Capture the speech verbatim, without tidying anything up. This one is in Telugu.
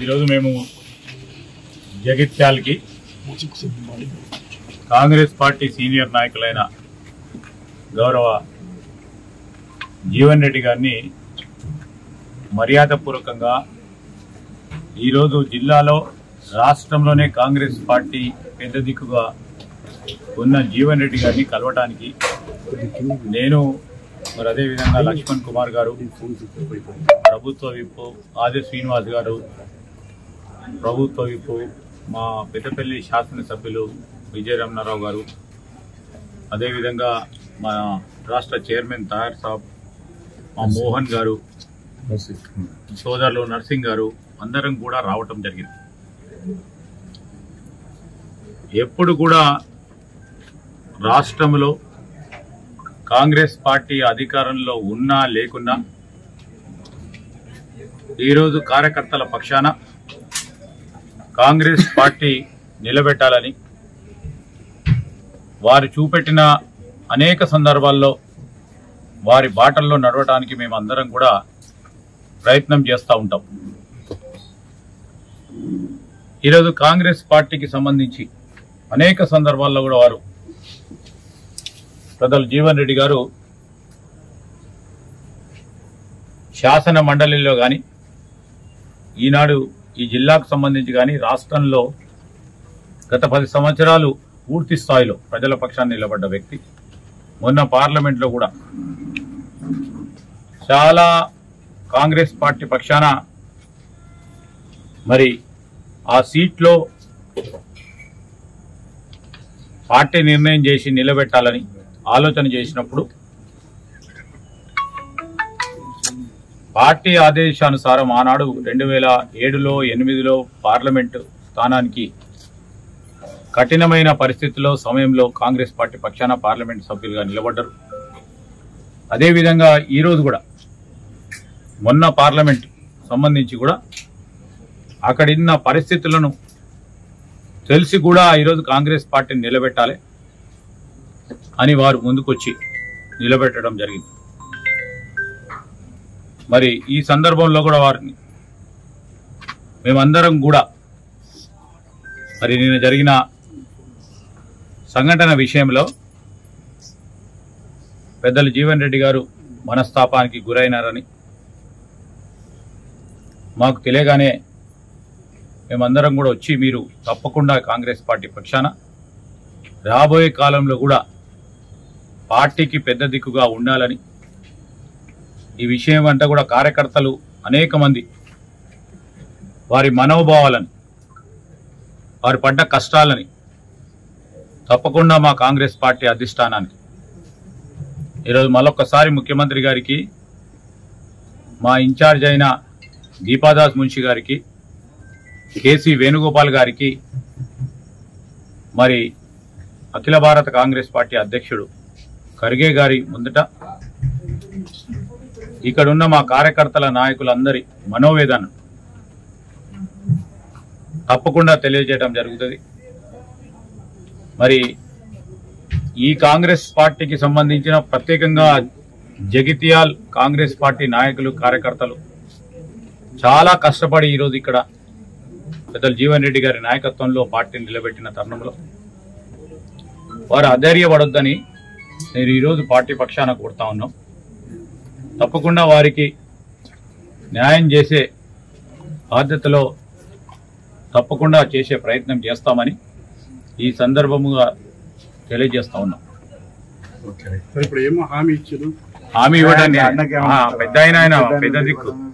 ఈరోజు మేము జగిత్యాలకి కాంగ్రెస్ పార్టీ సీనియర్ నాయకులైన గౌరవ జీవన్ రెడ్డి గారిని మర్యాదపూర్వకంగా ఈరోజు జిల్లాలో రాష్ట్రంలోనే కాంగ్రెస్ పార్టీ పెద్ద దిక్కుగా ఉన్న జీవన్ రెడ్డి గారిని కలవటానికి నేను మరి అదేవిధంగా లక్ష్మణ్ కుమార్ గారు, ప్రభుత్వ విప్పు ఆది శ్రీనివాస్ గారు, ప్రభుత్వ విప్పు మా పెద్దపల్లి శాసనసభ్యులు విజయరమణారావు గారు, అదేవిధంగా మా రాష్ట్ర చైర్మన్ తయార్ సాబ్, మా మోహన్ గారు, సోదరులు నర్సింగ్ గారు అందరం కూడా రావటం జరిగింది. ఎప్పుడు కూడా రాష్ట్రంలో కాంగ్రెస్ పార్టీ అధికారంలో ఉన్నా లేకున్నా ఈరోజు కార్యకర్తల పక్షాన కాంగ్రెస్ పార్టీ నిలబెట్టాలని వారు చూపెట్టిన అనేక సందర్భాల్లో వారి బాటల్లో నడవడానికి మేమందరం కూడా ప్రయత్నం చేస్తూ ఉంటాం. ఈరోజు కాంగ్రెస్ పార్టీకి సంబంధించి అనేక సందర్భాల్లో కూడా వారు పెద్దలు జీవన్ రెడ్డి గారు శాసన మండలిలో కానీ ఈనాడు ఈ జిల్లాకు సంబంధించి కానీ రాష్ట్రంలో గత పది సంవత్సరాలు పూర్తి స్థాయిలో ప్రజల పక్షాన్ని నిలబడ్డ వ్యక్తి. మొన్న పార్లమెంట్లో కూడా చాలా కాంగ్రెస్ పార్టీ పక్షాన మరి ఆ సీట్లో పార్టీ నిర్ణయం చేసి నిలబెట్టాలని ఆలోచన చేసినప్పుడు పార్టీ ఆదేశానుసారం ఆనాడు రెండు వేల ఏడులో ఎనిమిదిలో పార్లమెంటు స్థానానికి కఠినమైన పరిస్థితుల్లో సమయంలో కాంగ్రెస్ పార్టీ పక్షాన పార్లమెంటు సభ్యులుగా నిలబడ్డారు. అదేవిధంగా ఈరోజు కూడా మొన్న పార్లమెంట్ సంబంధించి కూడా అక్కడున్న పరిస్థితులను తెలిసి కూడా ఈరోజు కాంగ్రెస్ పార్టీని నిలబెట్టాలి అని వారు ముందుకొచ్చి నిలబెట్టడం జరిగింది. మరి ఈ సందర్భంలో కూడా వారిని మేమందరం కూడా మరి నిన్న జరిగిన సంఘటన విషయంలో పెద్దలు జీవన్ రెడ్డి గారు మనస్తాపానికి గురైనారని మాకు తెలియగానే మేమందరం కూడా వచ్చి మీరు తప్పకుండా కాంగ్రెస్ పార్టీ పక్షాన రాబోయే కాలంలో కూడా పార్టీకి పెద్ద దిక్కుగా ఉండాలని ఈ విషయం అంతా కూడా కార్యకర్తలు అనేక మంది వారి మనోభావాలని వారు పడ్డ కష్టాలని తప్పకుండా మా కాంగ్రెస్ పార్టీ అధిష్టానానికి ఈరోజు మరొకసారి ముఖ్యమంత్రి గారికి, మా ఇన్ఛార్జ్ అయిన దీపాదాస్ మున్షి గారికి, కేసీ వేణుగోపాల్ గారికి, మరి అఖిల భారత కాంగ్రెస్ పార్టీ అధ్యక్షుడు ఖర్గే గారి ముందట ఇక్కడున్న మా కార్యకర్తల నాయకులందరి మనోవేదన తప్పకుండా తెలియజేయడం జరుగుతుంది. మరి ఈ కాంగ్రెస్ పార్టీకి సంబంధించిన ప్రత్యేకంగా జగిత్యాల్ కాంగ్రెస్ పార్టీ నాయకులు కార్యకర్తలు చాలా కష్టపడి ఈరోజు ఇక్కడ పెద్దలు జీవన్ రెడ్డి గారి నాయకత్వంలో పార్టీని నిలబెట్టిన తరుణంలో వారు అధైర్యపడొద్దని నేను ఈరోజు పార్టీ పక్షాన కోరుతా ఉన్నాం. తప్పకుండా వారికి న్యాయం చేసే బాధ్యతలో తప్పకుండా చేసే ప్రయత్నం చేస్తామని ఈ సందర్భముగా తెలియజేస్తా ఉన్నాం. హామీ ఇవ్వడానికి పెద్ద ఆయన పెద్ద దిక్కు